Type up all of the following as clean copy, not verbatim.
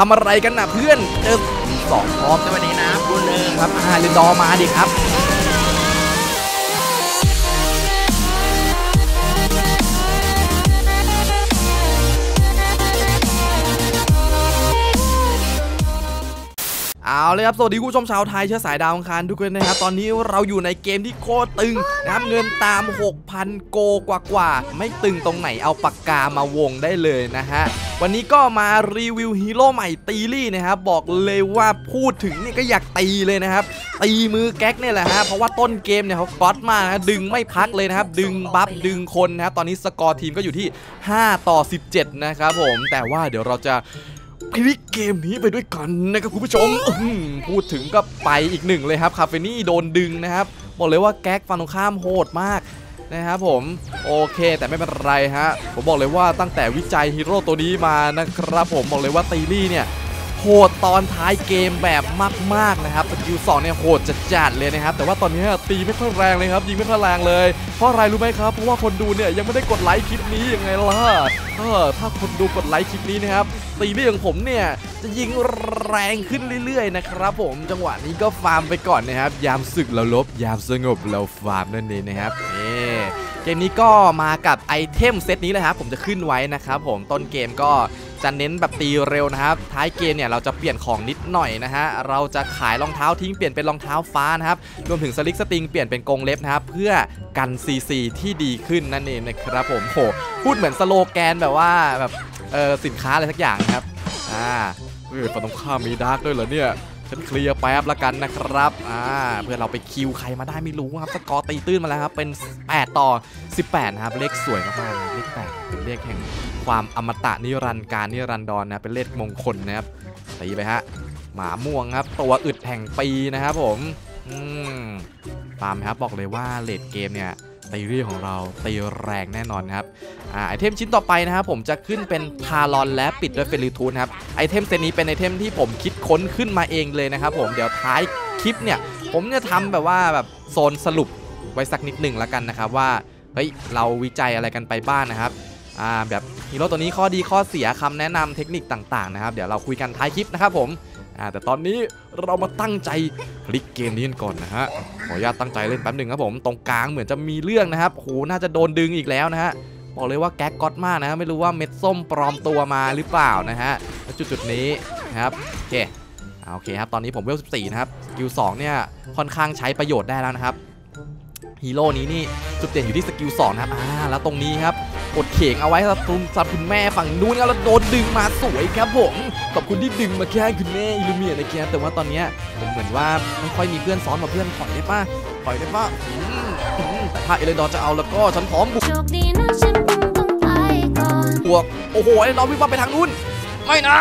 ทำอะไรกันนะเพื่อนเจอ2พร้อมในวันนี้นะคุณเลยครับเรนดอร์มาดิครับเอาเลยครับสวัสดีผู้ชมชาวไทยเชื้อสายดาวอังคารทุกคนนะครับตอนนี้เราอยู่ในเกมที่โคตรตึงนะครับเงินตาม 6,000 โกกว่าไม่ตึงตรงไหนเอาปากกามาวงได้เลยนะฮะวันนี้ก็มารีวิวฮีโร่ใหม่ตีลี่นะครับบอกเลยว่าพูดถึงนี่ก็อยากตีเลยนะครับตีมือแก๊กเนี่ยแหละฮะเพราะว่าต้นเกมเนี่ยเขาก๊อตมากนะดึงไม่พักเลยนะครับดึงบัฟดึงคนนะครับตอนนี้สกอร์ทีมก็อยู่ที่5-17นะครับผมแต่ว่าเดี๋ยวเราจะพลิกเกมนี้ไปด้วยกันนะครับคุณผู้ชมพูดถึงก็ไปอีกหนึ่งเลยครับคาเฟนี่โดนดึงนะครับบอกเลยว่าแก๊กฝั่งตรงข้ามโหดมากนะครับผมโอเคแต่ไม่เป็นไรฮะผมบอกเลยว่าตั้งแต่วิจัยฮีโร่ตัวนี้มานะครับผมบอกเลยว่าตีลี่เนี่ยโหดตอนท้ายเกมแบบมากๆนะครับสกิล2เนี่ยโหดจัดเลยนะครับแต่ว่าตอนนี้ตีไม่ค่อยแรงเลยครับยิงไม่ค่อยแรงเลยเพราะอะไรรู้ไหมครับเพราะว่าคนดูเนี่ยยังไม่ได้กดไลค์คลิปนี้ยังไงล่ะถ้าคนดูกดไลค์คลิปนี้นะครับตีลี่ของผมเนี่ยจะยิงแรงขึ้นเรื่อยๆนะครับผมจังหวะนี้ก็ฟาร์มไปก่อนนะครับยามศึกเราลบยามสงบเราฟาร์มนั่นเองนะครับเกมนี้ก็มากับไอเทมเซตนี้เลยครับผมจะขึ้นไว้นะครับผมต้นเกมก็จะเน้นแบบตีเร็วนะครับท้ายเกมเนี่ยเราจะเปลี่ยนของนิดหน่อยนะฮะเราจะขายรองเท้าทิ้งเปลี่ยนเป็นรองเท้าฟ้านะครับรวมถึงสลิกสติงเปลี่ยนเป็นกรงเล็บนะครับเพื่อกันซีที่ดีขึ้นนั่นเองนะครับผมโหพูดเหมือนสโลแกนแบบว่าแบบสินค้าอะไรสักอย่างนะครับฝั่งตรงข้ามมีดาร์กด้วยเหรอเนี่ยฉันเคลียร์แป๊บละกันนะครับเพื่อเราไปคิวใครมาได้ไม่รู้ครับสกอร์ตีตื้นมาแล้วครับเป็น8-18นะครับเลขสวยมากๆเลข8เป็นเลขแห่งความอมตะนิรันดร์การนิรันดรนะเป็นเลขมงคลนะครับตีไปฮะหมาม่วงครับตัวอึดแห่งปีนะครับผมตามครับบอกเลยว่าเลดเกมเนี่ยตีรี่ของเราตีแรงแน่นอนครับไอเทมชิ้นต่อไปนะครับผมจะขึ้นเป็นทารอนและปิดด้วยเฟลิทูนครับไอเทมเซตนี้เป็นไอเทมที่ผมคิดค้นขึ้นมาเองเลยนะครับผมเดี๋ยวท้ายคลิปเนี่ยผมจะทำแบบว่าแบบโซนสรุปไว้สักนิดหนึ่งแล้วกันนะครับว่าเฮ้ยเราวิจัยอะไรกันไปบ้างนะครับแบบฮีโร่ตัวนี้ข้อดีข้อเสียคำแนะนำเทคนิคต่างๆนะครับเดี๋ยวเราคุยกันท้ายคลิปนะครับผมแต่ตอนนี้เรามาตั้งใจพลิกเกมนี้กันก่อนนะฮะขออนุญาตตั้งใจเล่นแป๊บหนึ่งครับผมตรงกลางเหมือนจะมีเรื่องนะครับโหน่าจะโดนดึงอีกแล้วนะฮะบอกเลยว่าแก๊กก๊อตมากนะไม่รู้ว่าเม็ดส้มปลอมตัวมาหรือเปล่านะฮะจุดนี้นะครับโอเคครับตอนนี้ผมเวล14นะครับสกิล2เนี่ยค่อนข้างใช้ประโยชน์ได้แล้วนะครับฮีโร่นี้นี่จุดเด่นอยู่ที่สกิล2นะครับแล้วตรงนี้ครับกดเข่งเอาไว้สำหรับคุณแม่ฝั่งนู้นแล้วโดนดึงมาสวยครับผมขอบคุณที่ดึงมาแค่คุณแม่อิลูเมียนะแกแต่ว่าตอนนี้ผมเหมือนว่าไม่ค่อยมีเพื่อนซ้อนมาเพื่อนถอยได้ป่ะแต่ถ้าเอเลนดอร์จะเอาแล้วก็ฉันพร้อมบุกบวกโอ้โหเอเลนดอร์วิ่งไปทางนู้นไม่นะ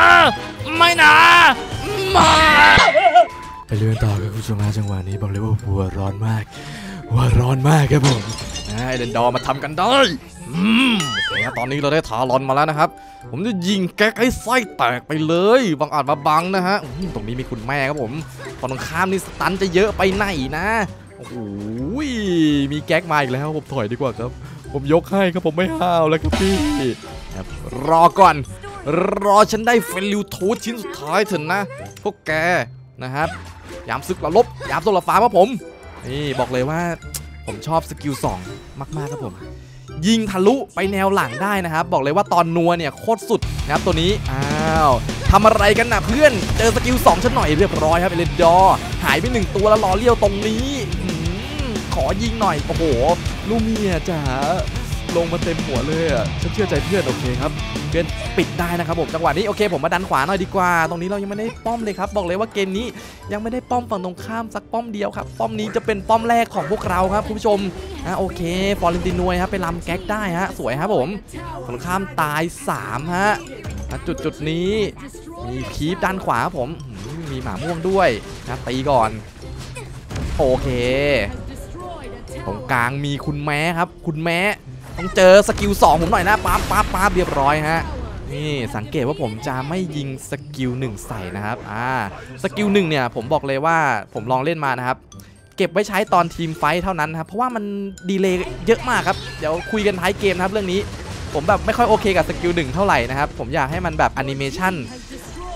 มาไปเลื่อนต่อกับคุณผู้ชมมาจังหวะนี้บอกเลยว่าหัวร้อนมากครับผมเอเลนดอร์มาทำกันได้โอเคครับตอนนี้เราได้ทารอนมาแล้วนะครับผมจะยิงแก๊กให้ไส้แตกไปเลยบังอาจมาบังนะฮะตรงนี้มีคุณแม่ครับผมตอนข้ามนี่สตันจะเยอะไปไหนนะโอ้โหมีแก๊กมาอีกแล้วผมถอยดีกว่าครับผมยกให้ครับผมไม่ห้าวแล้วครับพี่รอก่อนรอฉันได้เฟลิวทูธชิ้นสุดท้ายเถอะนะพวกแกนะครับยามศึกระลบยามโซลาฟ้าครับผมนี่บอกเลยว่าผมชอบสกิล2มากๆครับผมยิงทะลุไปแนวหลังได้นะครับบอกเลยว่าตอนนัวเนี่ยโคตรสุดนะครับตัวนี้ทำอะไรกันนะเพื่อนเจอสกิล2ฉันหน่อยเรียบร้อยครับเอเลนดอร์หายไป1ตัวแล้วรอเลี้ยวตรงนี้ขอยิงหน่อยโอ้โหลูเมียจ๋าลงมาเต็มหัวเลยฉันเชื่อใจเพื่อนโอเคครับเพื่อนปิดได้นะครับผมจังหวะนี้โอเคผมมาดันขวาหน่อยดีกว่าตรงนี้เรายังไม่ได้ป้อมเลยครับบอกเลยว่าเกมนี้ยังไม่ได้ป้อมฝั่งตรงข้ามสักป้อมเดียวครับป้อมนี้จะเป็นป้อมแรกของพวกเราครับคุณผู้ชมโอเคฟอร์เรนตินวยครับไปลำแก๊กได้ฮะสวยครับผมฝั่งข้ามตาย3ฮะจุดนี้มีคีปด้านขวาผมมีหมาม่วงด้วยนะตีก่อนโอเคตรงกลางมีคุณแม้ครับคุณแม้ต้องเจอสกิล2ผมหน่อยนะปั๊บเรียบร้อยฮะนี่สังเกตว่าผมจะไม่ยิงสกิล1ใส่นะครับสกิล1เนี่ยผมบอกเลยว่าผมลองเล่นมานะครับเก็บไว้ใช้ตอนทีมไฟท์เท่านั้นครับเพราะว่ามันดีเลย์เยอะมากครับเดี๋ยวคุยกันท้ายเกมนะครับเรื่องนี้ผมแบบไม่ค่อยโอเคกับสกิล1เท่าไหร่นะครับผมอยากให้มันแบบแอนิเมชั่น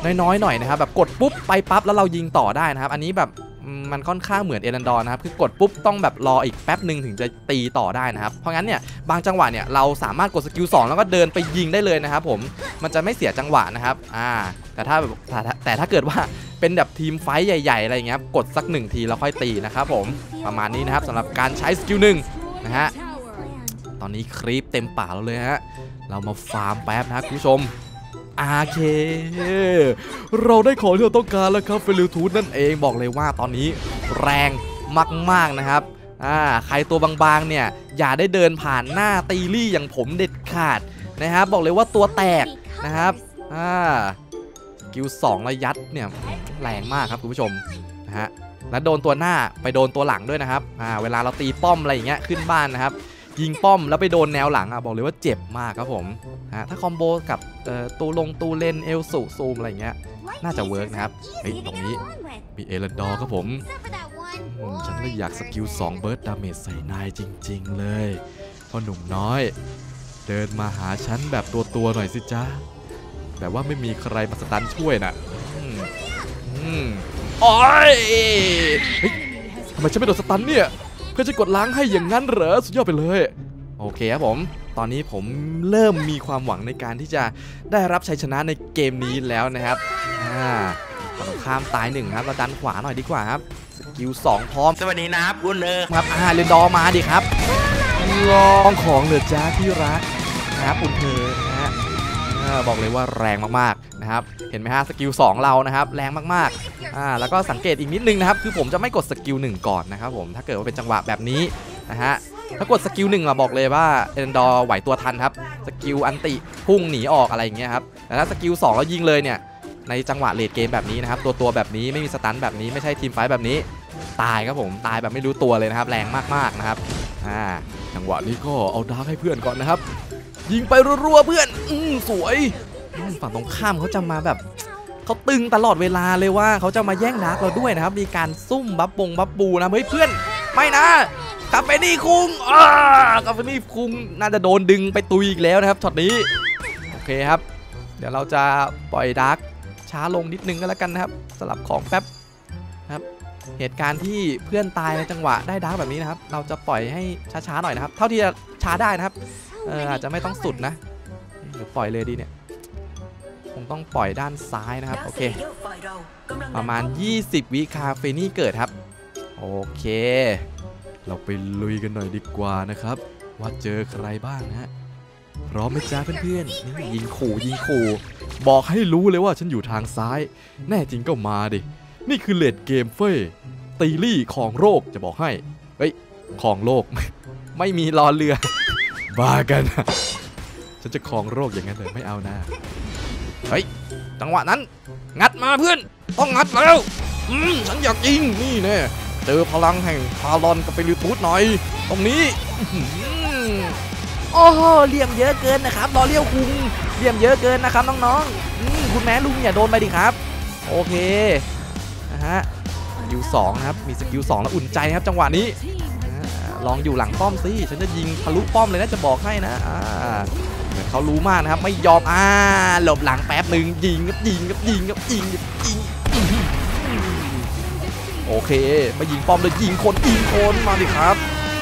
น้อยๆหน่อยนะครับแบบกดปุ๊บไปปั๊บแล้วเรายิงต่อได้นะครับอันนี้แบบมันค่อนข้างเหมือนเอรันดอร์นะครับคือกดปุ๊บต้องแบบรออีกแป๊บหนึ่งถึงจะตีต่อได้นะครับเพราะงั้นเนี่ยบางจังหวะเนี่ยเราสามารถกดสกิล2แล้วก็เดินไปยิงได้เลยนะครับผมมันจะไม่เสียจังหวะนะครับแต่ถ้าเกิดว่าเป็นแบบทีมไฟท์ใหญ่ๆอะไรอย่างเงี้ยกดสัก1ทีแล้วค่อยตีนะครับผมประมาณนี้นะครับสำหรับการใช้สกิล1นะฮะตอนนี้ครีปเต็มป่าเราเลยฮะเรามาฟาร์มแป๊บนะครับคุณผู้ชมเคเราได้ของที่เราต้องการแล้วครับเฟลิทูธนั่นเองบอกเลยว่าตอนนี้แรงมากๆนะครับใครตัวบางๆเนี่ยอย่าได้เดินผ่านหน้าตีลี่อย่างผมเด็ดขาดนะครับบอกเลยว่าตัวแตกนะครับกิล2ระยัดเนี่ยแรงมากครับคุณผู้ชมนะฮะแล้วโดนตัวหน้าไปโดนตัวหลังด้วยนะครับเวลาเราตีป้อมอะไรอย่างเงี้ยขึ้นบ้านนะครับยิงป้อมแล้วไปโดนแนวหลังบอกเลยว่าเจ็บมากครับผมถ้าคอมโบกับตูเลนเอลสูซูมอะไรอย่างเงี้ยน่าจะเวิร์กนะครับตรงนี้มีเอรันดอร์ครับผมฉันเลยอยากสกิล2เบิร์ดดาเมจใส่นายจริงๆเลยเพราะหนุ่มน้อยเดินมาหาฉันแบบตัวหน่อยสิจ้าแต่ว่าไม่มีใครมาสตันช่วยนะโอ้ยทำไมฉันไม่โดนสตันเนี่ยเพื่อจะกดล้างให้อย่างนั้นเหรอสุดยอดไปเลยโอเคครับผมตอนนี้ผมเริ่มมีความหวังในการที่จะได้รับชัยชนะในเกมนี้แล้วนะครับฝั่งข้ามตาย1ครับเราดันขวาหน่อยดีกว่าครับสกิล2พร้อมสวัสดีนะคุณเนอร์ครับเรนดอร์มาดิครับลองของเหลือจ้าที่รักนะครับคุณเธอนะฮะบอกเลยว่าแรงมากๆนะครับเห็นไหมฮะสกิล2เรานะครับแรงมากๆแล้วก็สังเกตอีกนิดนึงนะครับคือผมจะไม่กดสกิล1ก่อนนะครับผมถ้าเกิดว่าเป็นจังหวะแบบนี้นะฮะถ้ากดสกิล1บอกเลยว่าเอรันดอร์ไหวตัวทันครับสกิลอันติพุ่งหนีออกอะไรอย่างเงี้ยครับแต่ถ้าสกิล2แล้วยิงเลยเนี่ยในจังหวะเลดเกมแบบนี้นะครับตัวแบบนี้ไม่มีสตันแบบนี้ไม่ใช่ทีมไฟท์แบบนี้ตายครับผมตายแบบไม่รู้ตัวเลยนะครับแรงมากๆนะครับจังหวะนี้ก็เอาดาร์กให้เพื่อนก่อนนะครับยิงไปรัวๆเพื่อนสวยฝั่งตรงข้ามเขาจะมาแบบเขาตึงตลอดเวลาเลยว่าเขาจะมาแย่งดาร์กเราด้วยนะครับมีการซุ่มบัฟบูนะเฮ้ยเพื่อนไม่นะคาเฟนี่คุงคาเฟนี่คุงน่าจะโดนดึงไปตุยอีกแล้วนะครับช็อตนี้โอเคครับเดี๋ยวเราจะปล่อยดาร์กช้าลงนิดนึงก็แล้วกันนะครับสลับของแป๊บนะครับเหตุการณ์ที่เพื่อนตายในจังหวะได้ดาร์กแบบนี้นะครับเราจะปล่อยให้ช้าๆหน่อยนะครับเท่าที่จะช้าได้นะครับอาจจะไม่ต้องสุดนะหรือปล่อยเลยดีเนี่ยคงต้องปล่อยด้านซ้ายนะครับโอเคประมาณ20 วิคาเฟนี่เกิดครับโอเคเราไปลุยกันหน่อยดีกว่านะครับว่าเจอใครบ้างนะฮะพร้อมไหมจ้าเพื่อนๆยิงขู่บอกให้รู้เลยว่าฉันอยู่ทางซ้ายแน่จริงก็มาดินี่คือเลดเกมเฟ้ตีลี่ของโรคจะบอกให้ของโลก ไม่มีรอเรือบ้ากันฉันจะของโรคอย่างนั้นเลยไม่เอานะจังหวะนั้นงัดมาเพื่อนต้องงัดแล้วฉันอยากยิงนี่แน่เจอพลังแห่งพาลอนกับเฟลิทูธหน่อยตรงนี้โอ้โหเหลี่ยมเยอะเกินนะครับรอเลี้ยวคุงเหลี่ยมเยอะเกินนะครับน้องๆคุณแม่ลุงอย่าโดนไปดิครับโอเคนะฮะสกิล2นะครับมีสกิล2แล้วอุ่นใจนะครับจังหวะนี้ลองอยู่หลังป้อมสิฉันจะยิงทะลุป้อมเลยนะจะบอกให้นะเหมือนเขารู้มากนะครับไม่ยอมหลบหลังแป๊บหนึ่งยิงโอเคมายิงป้อมเลยยิงคนมาดิครับ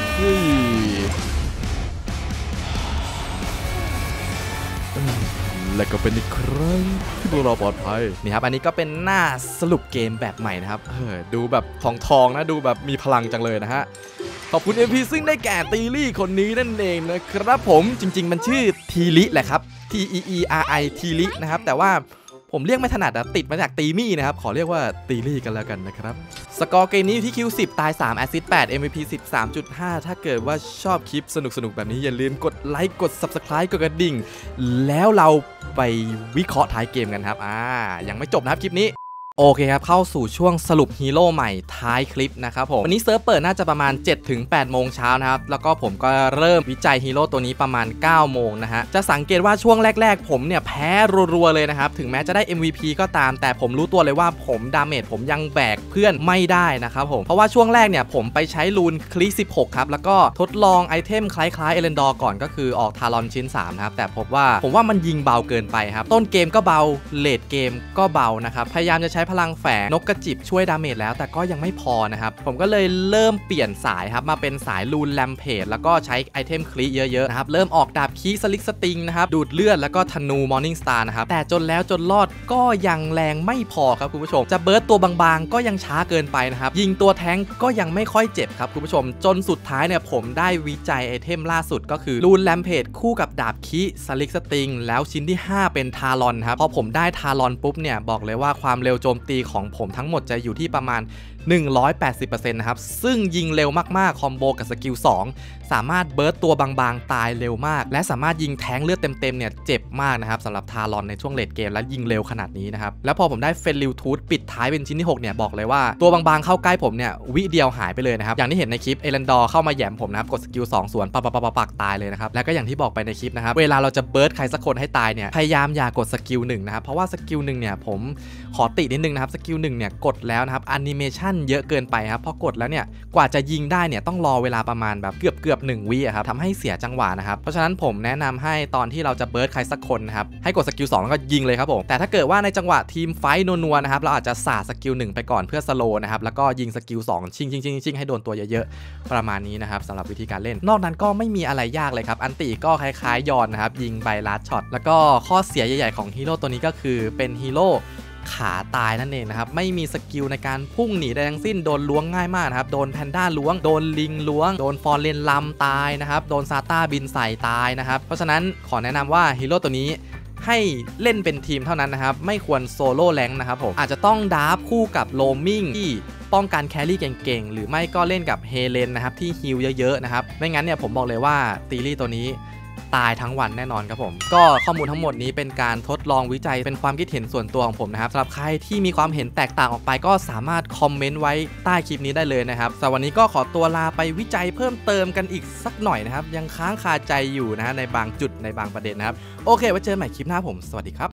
และก็เป็นอีกครั้งที่พวกเราปลอดภัยนี่ครับอันนี้ก็เป็นหน้าสรุปเกมแบบใหม่นะครับดูแบบทองนะดูแบบมีพลังจังเลยนะฮะขอบคุณ MP ซึ่งได้แก่ตีลี่คนนี้นั่นเองนะครับผมจริงๆมันชื่อทีลิแหละครับ TEERI ทีลินะครับแต่ว่าผมเรียกไม่ถนัดติดมาจากตีมี่นะครับขอเรียกว่าตีลี่กันแล้วกันนะครับสกอร์เกมนี้อยู่ที่คิว10ตาย3แอสซิสต์8 MVP 13.5 ถ้าเกิดว่าชอบคลิปสนุกๆแบบนี้อย่าลืมกดไลค์กด Subscribe กดกระดิ่งแล้วเราไปวิเคราะห์ท้ายเกมกันครับยังไม่จบนะครับคลิปนี้โอโอเคครับเข้าสู่ช่วงสรุปฮีโร่ใหม่ท้ายคลิปนะครับผมวันนี้เซิร์ฟเปิดน่าจะประมาณ 7-8 โมงเช้านะครับแล้วก็ผมก็เริ่มวิจัยฮีโร่ตัวนี้ประมาณ 9 โมงนะฮะจะสังเกตว่าช่วงแรกๆผมเนี่ยแพ้รัวๆเลยนะครับถึงแม้จะได้ MVP ก็ตามแต่ผมรู้ตัวเลยว่าผมดาเมจผมยังแบกเพื่อนไม่ได้นะครับผมเพราะว่าช่วงแรกเนี่ยผมไปใช้รูนคลิ16ครับแล้วก็ทดลองไอเทมคล้ายๆเอเลนดอร์ก่อนก็คือออกทารอนชิ้น3นะครับแต่ผมว่ามันยิงเบาเกินไปครับต้นเกมก็เบาเลดเกมก็เบานะครับพยายามจะใช้พลังแฝงนกกระจิบช่วยดาเมจแล้วแต่ก็ยังไม่พอนะครับผมก็เลยเริ่มเปลี่ยนสายครับมาเป็นสายลูนแลมเพจแล้วก็ใช้ไอเทมคลิเยอะๆนะครับเริ่มออกดาบคีสลิกสติงนะครับดูดเลือดแล้วก็ธนูมอร์นิ่งสตาร์นะครับแต่จนแล้วจนรอดก็ยังแรงไม่พอครับคุณผู้ชมจะเบิร์ตตัวบางๆก็ยังช้าเกินไปนะครับยิงตัวแท้งก็ยังไม่ค่อยเจ็บครับคุณผู้ชมจนสุดท้ายเนี่ยผมได้วิจัยไอเทมล่าสุดก็คือลูนแลมเพจคู่กับดาบคีสลิกสติงแล้วชิ้นที่5เป็นทารอนครับพอผมได้ทารอนปุ๊บเนี่ยบอกเลยว่าความเร็วโจมตีของผมทั้งหมดจะอยู่ที่ประมาณ 180% นะครับซึ่งยิงเร็วมากๆคอมโบกับสกิล2สามารถเบิร์ตตัวบางๆตายเร็วมากและสามารถยิงแทงเลือดเต็มๆเนี่ยเจ็บมากนะครับสำหรับทารอนในช่วงเลดเกมและยิงเร็วขนาดนี้นะครับแล้วพอผมได้เฟนริวทูธปิดท้ายเป็นชิ้นที่6เนี่ยบอกเลยว่าตัวบางๆเข้าใกล้ผมเนี่ยวิเดียวหายไปเลยนะครับอย่างที่เห็นในคลิปเอเลนดอร์เข้ามาแหย่มผมนะครับกดสกิล2สวนปักตายเลยนะครับแล้วก็อย่างที่บอกไปในคลิปนะครับเวลาเราจะเบิร์ตใครสักคนให้ตายเนี่ยพยายามอย่ากดสกิล1นะครับเพราะว่าสกิล1เนี่ยผมขอตินิดนึงนะครับสกิล1เนี่ยกดแล้วนะครับแอนิเมชันเยอะเกินไปครับพอกดแล้วเนี่ยกว่าจะยิงได้เนี่ยต้องรอเวลาประมาณแบบเกือบ1 วิครับทำให้เสียจังหวะนะครับเพราะฉะนั้นผมแนะนำให้ตอนที่เราจะเบิร์ตใครสักคนนะครับให้กดสกิล2แล้วก็ยิงเลยครับผมแต่ถ้าเกิดว่าในจังหวะทีมไฟท์นัวๆนะครับเราอาจจะสาดสกิล1ไปก่อนเพื่อสโลว์นะครับแล้วก็ยิงสกิล2ชิงให้โดนตัวเยอะๆประมาณนี้นะครับสำหรับวิธีการเล่นนอกนั้นก็ไม่มีอะไรยากเลยครับอันติก็คล้ายๆยอนนะครับยิงใบลัดช็อตแล้วก็ข้อเสียใหญ่ๆของฮีโร่ตัวนี้ก็คือเป็นฮีโร่ขาตายนั่นเองนะครับไม่มีสกิลในการพุ่งหนีใดทั้งสิ้นโดนล้วงง่ายมากนะครับโดนแพนด้าล้วงโดนลิงล้วงโดนฟอร์เรนลัมตายนะครับโดนซาต้าบินใส่ตายนะครับเพราะฉะนั้นขอแนะนำว่าฮีโร่ตัวนี้ให้เล่นเป็นทีมเท่านั้นนะครับไม่ควรโซโล่แรงค์นะครับผมอาจจะต้องดาร์ฟคู่กับโรมมิ่งที่ป้องกันแครี่เก่งๆหรือไม่ก็เล่นกับเฮเลนนะครับที่ฮิลเยอะๆนะครับไม่งั้นเนี่ยผมบอกเลยว่าตีรี่ตัวนี้ตายทั้งวันแน่นอนครับผมก็ข้อมูลทั้งหมดนี้เป็นการทดลองวิจัยเป็นความคิดเห็นส่วนตัวของผมนะครับสำหรับใครที่มีความเห็นแตกต่างออกไปก็สามารถคอมเมนต์ไว้ใต้คลิปนี้ได้เลยนะครับสำหรับวันนี้ก็ขอตัวลาไปวิจัยเพิ่มเติมกันอีกสักหน่อยนะครับยังค้างคาใจอยู่นะฮะในบางจุดในบางประเด็นนะครับโอเคไว้เจอกันใหม่คลิปหน้าผมสวัสดีครับ